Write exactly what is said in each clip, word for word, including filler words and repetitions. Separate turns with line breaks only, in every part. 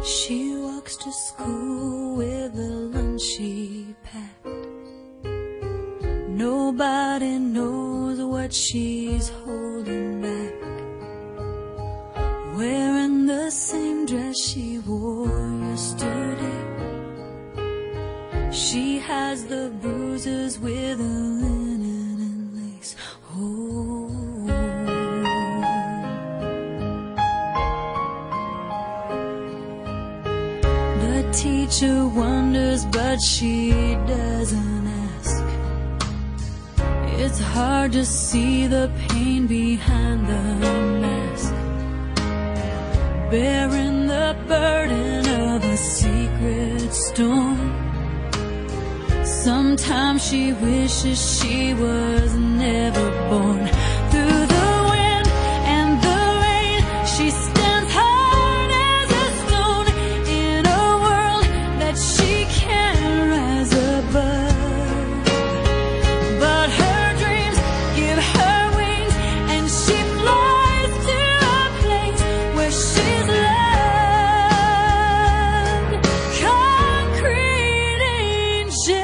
She walks to school with the lunch she packed. Nobody knows what she's holding back. Wearing the same dress she wore yesterday. She has the bruises with a linen and lace. Oh. The teacher wonders, but she doesn't ask. It's hard to see the pain behind the mask, bearing the burden of a secret storm. Sometimes she wishes she was never born. Through the wind and the rain, she stands hard as a stone in a world that she can't rise above. But her dreams give her wings, and she flies to a place where she's loved. Concrete angel.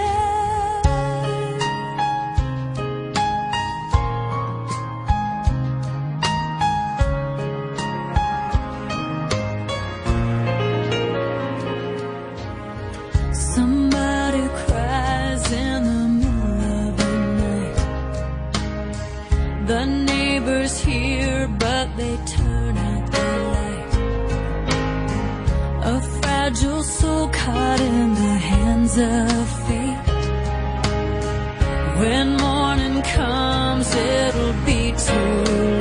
Somebody cries in the middle of the night. The neighbors hear, but they turn out the light. A fragile soul caught in the hands of fate. When morning comes, it'll be too